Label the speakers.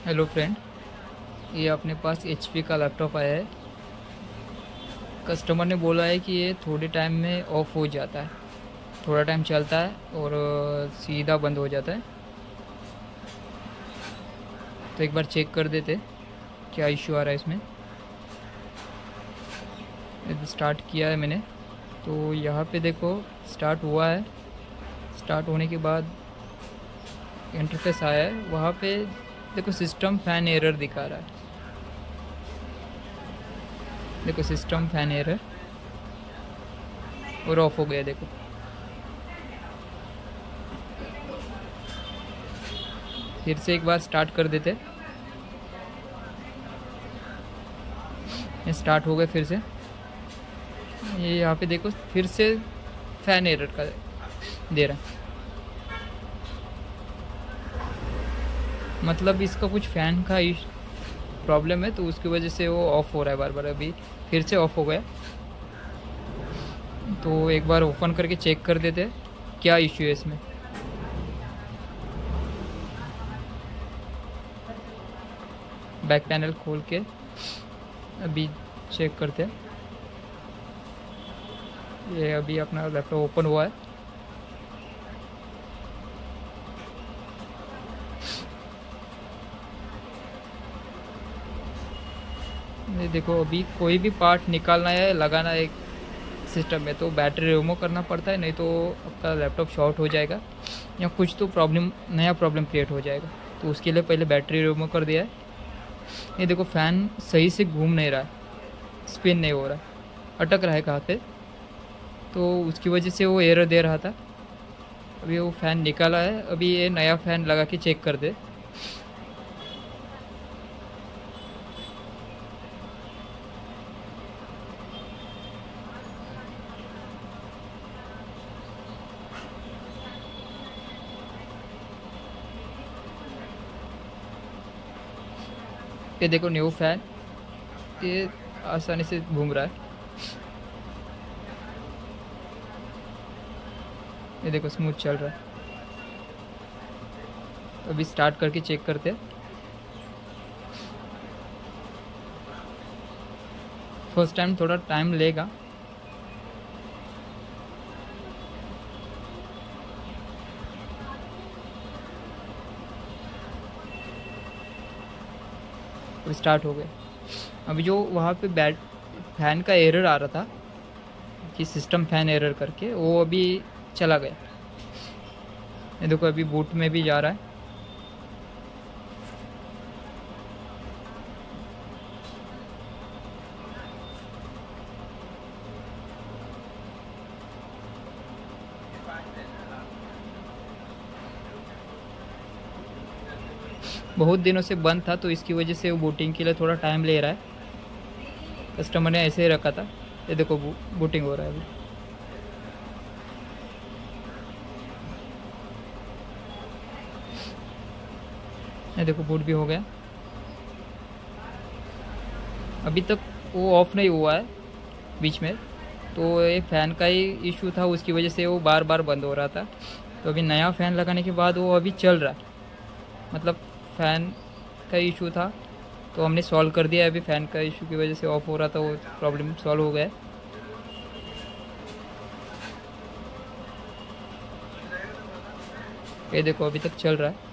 Speaker 1: Hello friend, ये अपने पास HP का लैपटॉप आया है। कस्टमर ने बोला है कि ये थोड़े टाइम में ऑफ हो जाता है, थोड़ा टाइम चलता है और सीधा बंद हो जाता है। तो एक बार चेक कर देते क्या इश्यू आ रहा है इसमें। स्टार्ट किया है मैंने, तो यहाँ पे देखो स्टार्ट हुआ है। स्टार्ट होने के बाद इंटरफेस आया है, वहाँ पे देखो सिस्टम फैन एरर दिखा रहा है। देखो सिस्टम फैन एरर और ऑफ हो गया। देखो फिर से एक बार स्टार्ट कर देते। ये स्टार्ट हो गया फिर से। ये यहाँ पे देखो फिर से फैन एरर का दे रहा है, मतलब इसका कुछ फ़ैन का प्रॉब्लम है, तो उसकी वजह से वो ऑफ़ हो रहा है बार बार। अभी फिर से ऑफ़ हो गया, तो एक बार ओपन करके चेक कर देते क्या इश्यू है इसमें। बैक पैनल खोल के अभी चेक करते हैं। ये अभी अपना लैपटॉप ओपन हुआ है। ये देखो अभी कोई भी पार्ट निकालना है लगाना है सिस्टम में तो बैटरी रिमूव करना पड़ता है, नहीं तो आपका लैपटॉप शॉर्ट हो जाएगा या कुछ तो नया प्रॉब्लम क्रिएट हो जाएगा। तो उसके लिए पहले बैटरी रिमूव कर दिया है। ये देखो फ़ैन सही से घूम नहीं रहा है, स्पिन नहीं हो रहा, अटक रहा है कहाँ पे, तो उसकी वजह से वो एरर दे रहा था। अभी वो फ़ैन निकाला है, अभी ये नया फ़ैन लगा के चेक कर दे। ये देखो न्यू फ़ैन, ये आसानी से घूम रहा है। ये देखो स्मूथ चल रहा है। तो अभी स्टार्ट करके चेक करते हैं। फर्स्ट टाइम थोड़ा टाइम लेगा। तो स्टार्ट हो गया। अभी जो वहाँ पे फैन का एरर आ रहा था कि सिस्टम फैन एरर करके, वो अभी चला गया। ये देखो अभी बूट में भी जा रहा है। बहुत दिनों से बंद था, तो इसकी वजह से वो बूटिंग के लिए थोड़ा टाइम ले रहा है। कस्टमर ने ऐसे ही रखा था। ये देखो बूटिंग हो रहा है अभी। ये देखो बूट भी हो गया। अभी तक वो ऑफ नहीं हुआ है बीच में, तो ये फ़ैन का ही इशू था, उसकी वजह से वो बार बार बंद हो रहा था। तो अभी नया फ़ैन लगाने के बाद वो अभी चल रहा है, मतलब फ़ैन का इशू था तो हमने सॉल्व कर दिया है। अभी फ़ैन का इशू की वजह से ऑफ हो रहा था, वो प्रॉब्लम सॉल्व हो गया है। ये देखो अभी तक चल रहा है।